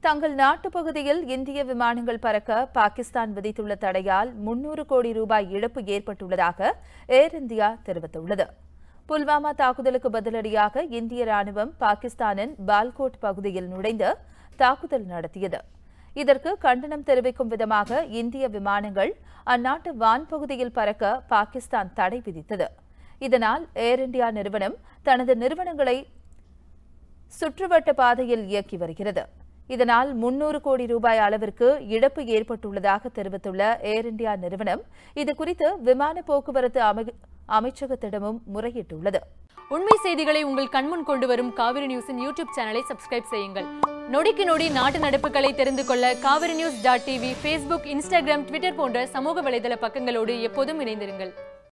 தங்கள் நாட்டு பகுதியில் இந்திய விமானங்கள் பறக்க பாகிஸ்தான் விதித்துள்ள தடையால் 300 கோடி ரூபாய் இழப்பு ஏற்பட்டுள்ளதாக ஏர் இந்தியா தெரிவித்துள்ளது. புல்வாமா தாக்குதலுக்கு பதிலடியாக இந்திய ராணுவம் பாகிஸ்தானின் பால்கோட் பகுதியில் நுழைந்து தாக்குதல் நடத்தியது. இதற்கு கண்டனம் தெரிவிக்கும் விதமாக இந்திய விமானங்கள் அந்நாட்டு வான்பகுதியில் பறக்க பாகிஸ்தான் தடை விதித்தது. இதனால் ஏர் இந்தியா நிறுவனம் தனது நிறுவனங்களை சுற்றுவட்ட பாதையில் இயக்கி வருகிறது. இதனால் 300 கோடி ரூபாய் அளவிற்கு இழப்பு ஏற்பட்டுள்ளதாக தெரிவித்துள்ள ஏர் இந்தியா நிறுவனம் இதுகுறித்து விமான போக்குவரத்து அமைச்சகத்திடமும் முறையிட்டுள்ளது. உண்மை செய்திகளை உங்கள் கண்முன் கொண்டு வரும் காவிரி நியூஸின் யூடியூப் சேனலை சப்ஸ்கிரைப் செய்யுங்கள். நொடிக்கு நொடி நாட்டு நடப்புகளை தெரிந்து கொள்ள காவிரி நியூஸ்.tv, Facebook, Instagram, Twitter போன்ற சமூக வலைதள பக்கங்களோடு எப்போதும் இணைந்திருங்கள்.